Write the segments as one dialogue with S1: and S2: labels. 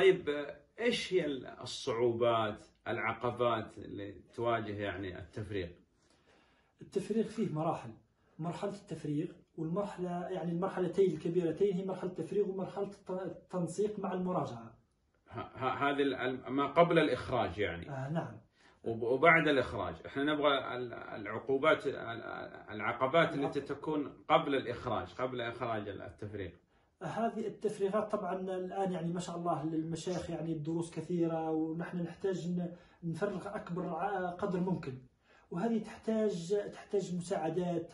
S1: طيب ايش هي الصعوبات، العقبات اللي تواجه يعني التفريغ؟
S2: التفريغ فيه مراحل. مرحلة التفريغ والمرحلة يعني المرحلتين الكبيرتين هي مرحلة التفريغ ومرحلة التنسيق مع المراجعة.
S1: هذه ما قبل الإخراج يعني.
S2: نعم.
S1: وبعد الإخراج احنا نبغى العقبات التي تكون قبل الإخراج، قبل إخراج التفريغ.
S2: هذه التفريغات طبعا الآن يعني ما شاء الله المشايخ يعني الدروس كثيرة، ونحن نحتاج نفرغ أكبر قدر ممكن، وهذه تحتاج مساعدات،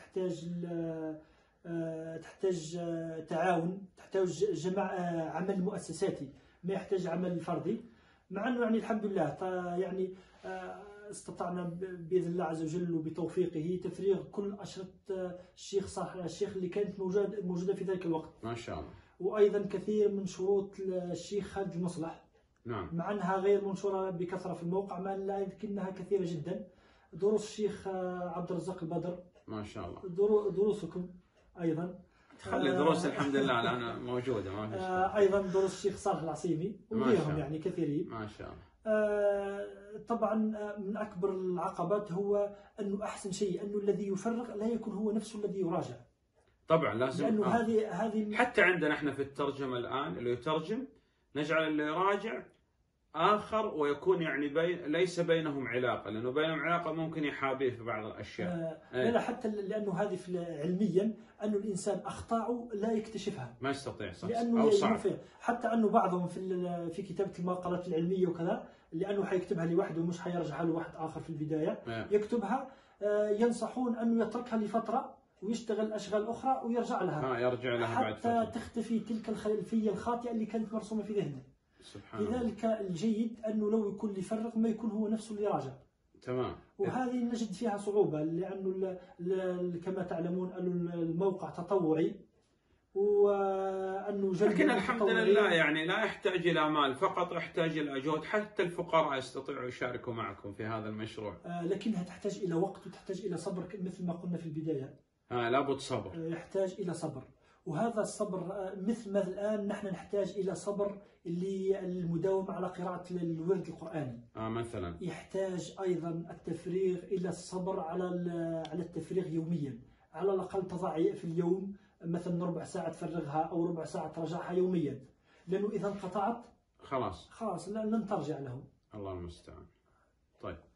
S2: تحتاج تعاون، تحتاج عمل مؤسساتي، ما يحتاج عمل فردي. مع أنه يعني الحمد لله يعني استطعنا بإذن الله عز وجل وبتوفيقه تفريغ كل أشرطة الشيخ صالح الشيخ اللي كانت موجودة في ذلك الوقت
S1: ما شاء الله.
S2: وأيضا كثير من شروط الشيخ خالد المصلح.
S1: نعم.
S2: مع أنها غير منشورة بكثرة في الموقع، مع أن لكنها كثيرة جدا. دروس الشيخ عبد الرزاق البدر
S1: ما شاء الله.
S2: دروسكم أيضا.
S1: خلي دروس الحمد لله الآن موجودة ما في شيء.
S2: أيضا دروس الشيخ صالح العصيمي وغيرهم يعني كثيرين.
S1: ما شاء الله.
S2: طبعا من أكبر العقبات هو أنه أحسن شيء أنه الذي يفرغ لا يكون هو نفسه الذي يراجع.
S1: طبعا لازم.
S2: لأنه هذه
S1: حتى عندنا احنا في الترجمة الآن اللي يترجم نجعل اللي يراجع آخر، ويكون يعني ليس بينهم علاقة، لأنه بينهم علاقة ممكن يحابيه في بعض الأشياء.
S2: لا حتى لأنه هذه علميا أنه الإنسان أخطاءه لا يكتشفها،
S1: ما يستطيع صح.
S2: لأنه
S1: أو صعب.
S2: حتى أنه بعضهم في كتابة المقالات العلمية وكذا، لأنه حيكتبها لوحده ومش حيرجعها لواحد آخر في البداية. يكتبها ينصحون أنه يتركها لفترة ويشتغل أشغال أخرى ويرجع لها.
S1: يرجع لها بعد فترة.
S2: حتى تختفي تلك الخلفية الخاطئة اللي كانت مرسومة في ذهنه. لذلك الجيد أنه لو يكون يفرغ ما يكون هو نفسه اللي راجع.
S1: تمام.
S2: وهذه نجد فيها صعوبة، لأنه كما تعلمون أن الموقع تطوعي، وأنه
S1: لكن الحمد لله يعني لا يحتاج إلى مال فقط، يحتاج إلى جهد. حتى الفقراء يستطيعوا يشاركوا معكم في هذا المشروع.
S2: لكنها تحتاج إلى وقت وتحتاج إلى صبر مثل ما قلنا في البداية.
S1: لابد صبر.
S2: يحتاج إلى صبر، وهذا الصبر مثل ما الآن نحن نحتاج إلى صبر المداومة على قراءة الورد القرآني.
S1: مثلا.
S2: يحتاج أيضا التفريغ إلى الصبر على التفريغ يوميا، على الأقل تضع في اليوم مثلا ربع ساعة تفرغها أو ربع ساعة ترجعها يوميا، لأنه إذا انقطعت خلاص لن ترجع له.
S1: الله المستعان. طيب.